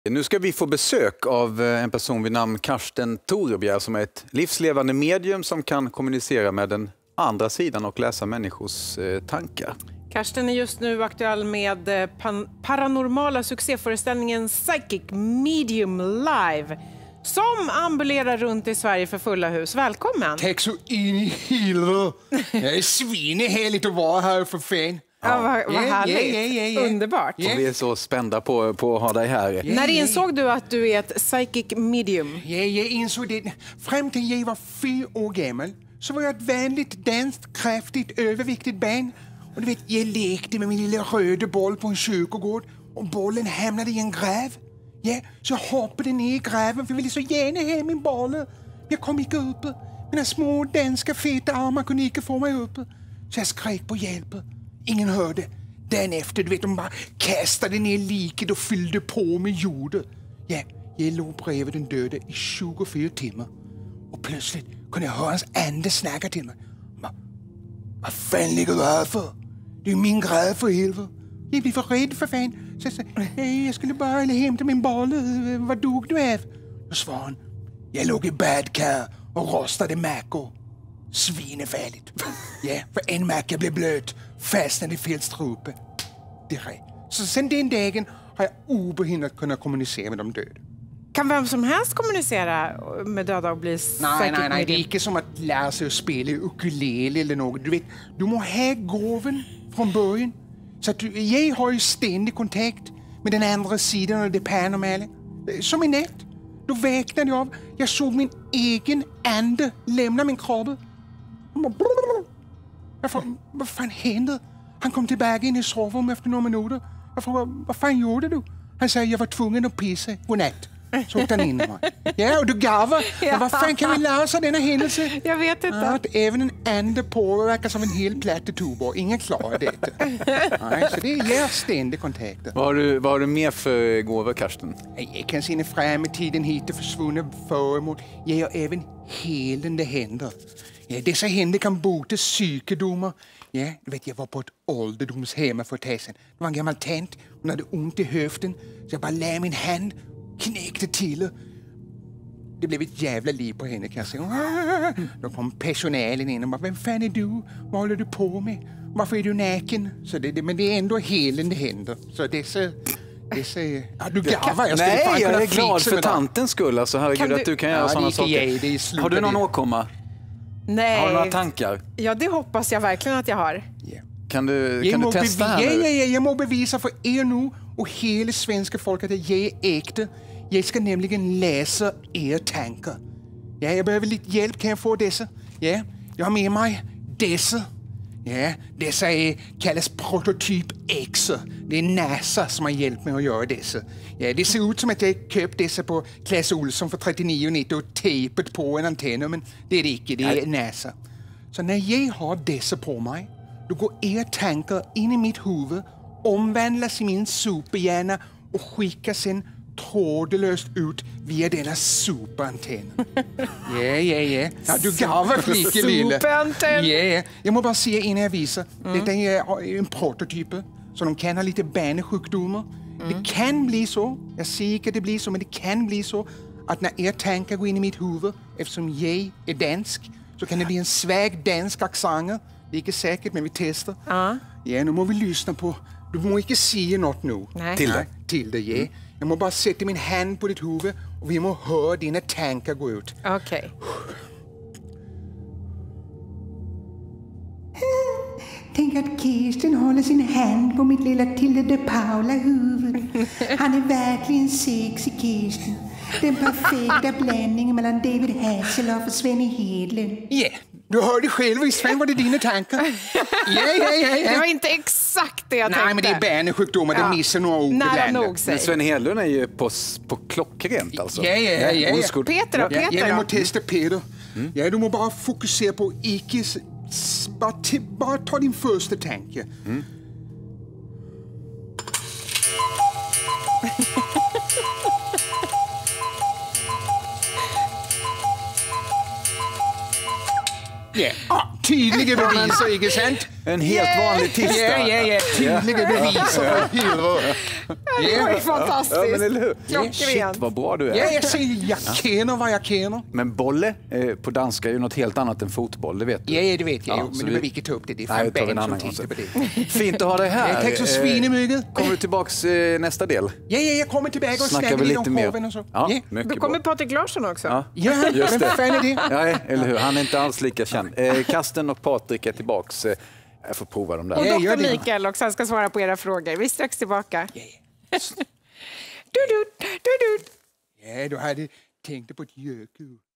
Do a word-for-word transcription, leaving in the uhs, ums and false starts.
Nu ska vi få besök av en person vid namn Karsten Torebjer som är ett livslevande medium som kan kommunicera med den andra sidan och läsa människors eh, tankar. Karsten är just nu aktuell med eh, pan- paranormala succéföreställningen Psychic Medium Live som ambulerar runt i Sverige för fulla hus. Välkommen! Tack så in i helvete. Det är svinehärligt att vara här för fan. Ja, vad, vad Ja, härligt. ja, ja, ja, ja. Underbart. Ja. Och vi är så spända på, på att ha dig här. Ja. När insåg du att du är ett psychic medium? Ja, jag insåg det. Fram till jag var fyra år gammal så var jag ett vänligt, danskt, kraftigt, överviktigt barn. Och du vet, jag lekte med min lilla röda boll på en kyrkogård och bollen hamnade i en gräv. Ja, så jag hoppade ner i gräven för jag ville så gärna ha min boll. Jag kom inte upp. Mina små danska feta armar kunde inte få mig upp. Så jag skrek på hjälp. Ingen hörde. Den efter, du vet, de bara kastade ner liket och fyllde på med jord. Ja, jag låg bredvid den döde i tjugofyra timmar. Och plötsligt kunde jag höra hans ande snacka till mig. Bara, vad fan ligger du här för? Det är min gräv för helvete. Jag blev för rädd för fan. Så jag sa, hey, jag skulle bara hämta min boll. Vad dog du av? Och svarade han, jag låg i badkar och rostade mackor. Svinefärligt. Ja, för en macka blev blöt. Fastnade i fel strupe. Direkt. Så sen den dagen har jag obehindrat kunnat kommunicera med de döda. Kan vem som helst kommunicera med döda och bli psychic Nej, nej, nej. Det är medium? inte som att lära sig att spela ukulele eller något. Du vet, du må ha gåven från början. Så att du, jag har ju ständig kontakt med den andra sidan av det paranormala. Som i natt. Då vaknade jag av. Jag såg min egen ande lämna min kropp. Jag frågade, vad fan hände? Han kom tillbaka in i sovrummet efter några minuter. Jag frågade, vad fan gjorde du? Han sa, jag var tvungen att pissa. Godnatt. Så åkte han in mig. Ja, och du garvar. Men vad fan kan vi lära oss av denna händelse? Jag vet inte. Ja, att även en ande påverkar som en hel platte tuber. Ingen klarar det. Nej, så det ger ständig kontakt. Vad har du, vad har du mer för gåvor, Karsten? Jag kan se fram i tiden hit och försvunna föremål. Jag har även helande händer. Ja, dessa händer kan bota psykedomar. Ja, du vet, jag var på ett ålderdomshem för ett tag sedan. Det var en gammal tant. Hon hade ont i höften. Så jag bara lade min hand, knäckte till. Det blev ett jävla liv på henne, kan jag säga. Då kom personalen in och bara, vem fan är du? Vad håller du på med? Varför är du naken? Så det, det, men det är ändå helande händer. Så dessa... dessa ja, du garvar. Jag Nej, fan jag kunna är glad fixa för med tantens skull. Alltså, herregud, Kan du- att du kan göra Ja, sådana det saker. gick jag, det är slut Har du på någon det. åkomma? Nej. Har du några tankar? Ja, det hoppas jag verkligen att jag har. Yeah. Kan du, Jag kan du må testa bevi- här ja, nu? ja, ja, jag må bevisa för er nu och hela svenska folket att jag är äkta. Jag ska nämligen läsa era tankar. Ja, jag behöver lite hjälp. Kan jag få dessa? Ja, jag har med mig dessa. Ja, dessa är, kallas prototyp X. Det är NASA som har hjälpt mig att göra dessa. Ja, det ser ut som att jag köpt dessa på Clas Ohlson för trettionio nittio och tejpat på en antenn, men det är det inte. Det är NASA. Så när jag har dessa på mig, då går era tankar in i mitt huvud, omvandlas i min superhjärna och skickas sen trådlöst ut via denna superantenn. Ja, ja, ja. Ja, du garvar flicka, lille. Superantenn. Ja, ja. Jag må bara säga innan jag visar. Mm. Detta är en prototyp, så de kan ha lite barnesjukdomar. Mm. Det kan bli så, jag säger inte att det blir så, men det kan bli så att när era tankar går in i mitt huvud, eftersom jag är dansk, så kan det bli en svag dansk accent. Det är inte säkert, men vi testar. Ja. Ja, nu må vi lyssna på. Du må inte säga något nu. Nej. Till Nej, dig. till dig, ja. Jag må bara sätta min hand på ditt huvud och vi må höra dina tankar gå ut. Okej. Tänk att Kirsten håller sin hand på mitt lilla Tilde de Paula-huvud. Han är verkligen sexig, Kirsten. Den perfekta blandningen mellan David Hasselhoff och Sven Hedlund. Ja, yeah. Du hörde själv, visst fan var det dina tankar? Ja, ja, ja, Det ja. var inte exakt det jag tänkte. Nej, men det är barnesjukdomar, Ja. de missar några ord Nära ibland. nog, säg. Men Sven Hedlund är ju på, på klockrent alltså. Ja, ja, ja, ja. Oskuld. Peter då, Ja, Peter ja, vi må då? testa Peter. Ja, du må bara fokusera på icke... s- s- Bara, t- bara ta din första tanke. Mm. Ja, ah, tydliga beviser, inte sant? En helt vanlig tisdag. Ja, ja, ja. Tydliga beviser. Det var ju fantastiskt. Ja, men eller hur? Klockrent. Shit, vad bra du är. Ja, jag säger jag känner vad jag känner. Men bolle eh, på danska är ju något helt annat än fotboll, det vet du. Ja, det vet jag Ja, ju, men så du vi- behöver inte ta upp det. Det är Nej, fan det tar vi en Ben som annan gång tittar på sen. det. Fint att ha dig här. Ja, tack så Eh, svinemycket. Kommer du tillbaks eh, nästa del? Ja, ja, jag kommer tillbaka och Snackar snackar vi lite lite om mer. korven och så. Ja, Ja, mycket Då kommer bra. Patrik Larsson också. Ja. ja Just men det. vad fan är det? Ja, eller hur? Han är inte alls lika känd. Eh, Karsten och Patrik är tillbaks. Eh, jag får prova dem där. Och Ja, doktor gör det. Mikael också, han ska svara på era frågor. Vi är strax tillbaka. Du, du, du, du. Ja, du hade tänkt på ett gökur.